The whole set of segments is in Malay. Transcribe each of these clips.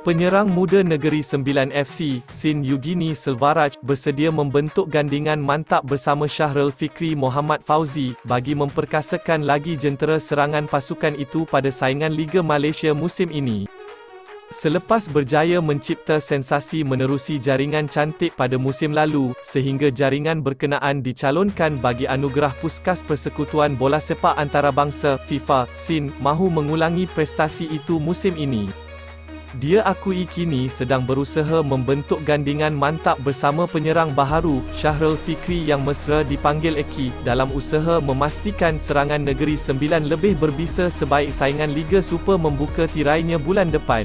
Penyerang muda Negeri Sembilan FC, Sin Yugini Selvaraj, bersedia membentuk gandingan mantap bersama Syahrul Fikri Muhammad Fauzi, bagi memperkasakan lagi jentera serangan pasukan itu pada saingan Liga Malaysia musim ini. Selepas berjaya mencipta sensasi menerusi jaringan cantik pada musim lalu, sehingga jaringan berkenaan dicalonkan bagi anugerah Puskas Persekutuan Bola Sepak Antarabangsa, FIFA, Sin, mahu mengulangi prestasi itu musim ini. Dia akui kini sedang berusaha membentuk gandingan mantap bersama penyerang baharu, Syahrul Fikri yang mesra dipanggil Eki, dalam usaha memastikan serangan Negeri Sembilan lebih berbisa sebaik saingan Liga Super membuka tirainya bulan depan.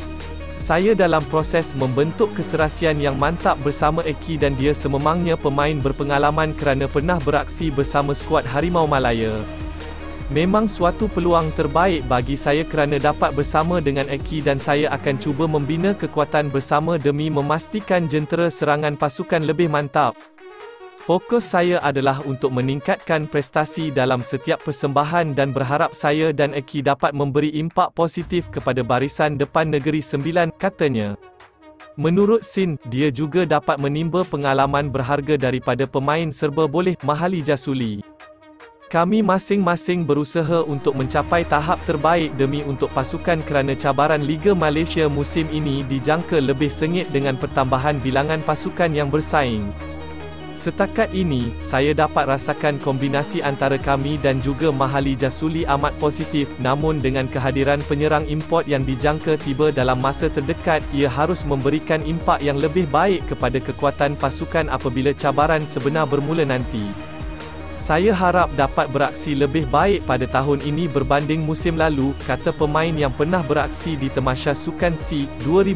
Saya dalam proses membentuk keserasian yang mantap bersama Eki dan dia sememangnya pemain berpengalaman kerana pernah beraksi bersama skuad Harimau Malaya. Memang suatu peluang terbaik bagi saya kerana dapat bersama dengan Eki dan saya akan cuba membina kekuatan bersama demi memastikan jentera serangan pasukan lebih mantap. Fokus saya adalah untuk meningkatkan prestasi dalam setiap persembahan dan berharap saya dan Eki dapat memberi impak positif kepada barisan depan Negeri Sembilan, katanya. Menurut Sin, dia juga dapat menimba pengalaman berharga daripada pemain serba boleh, Mahali Jasuli. Kami masing-masing berusaha untuk mencapai tahap terbaik demi untuk pasukan kerana cabaran Liga Malaysia musim ini dijangka lebih sengit dengan pertambahan bilangan pasukan yang bersaing. Setakat ini, saya dapat rasakan kombinasi antara kami dan juga Mahali Jasuli amat positif, namun dengan kehadiran penyerang import yang dijangka tiba dalam masa terdekat, ia harus memberikan impak yang lebih baik kepada kekuatan pasukan apabila cabaran sebenar bermula nanti. Saya harap dapat beraksi lebih baik pada tahun ini berbanding musim lalu, kata pemain yang pernah beraksi di Tamasya Sukan C,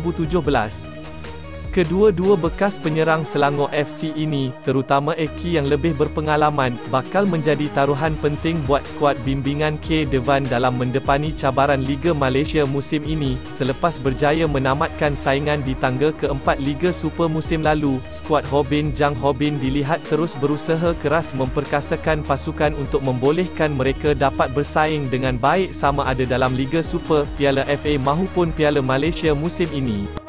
2017. Kedua-dua bekas penyerang Selangor FC ini, terutama Eki yang lebih berpengalaman, bakal menjadi taruhan penting buat skuad bimbingan K. Devan dalam mendepani cabaran Liga Malaysia musim ini. Selepas berjaya menamatkan saingan di tangga keempat Liga Super musim lalu, skuad Hobin Jang Hobin dilihat terus berusaha keras memperkasakan pasukan untuk membolehkan mereka dapat bersaing dengan baik sama ada dalam Liga Super, Piala FA maupun Piala Malaysia musim ini.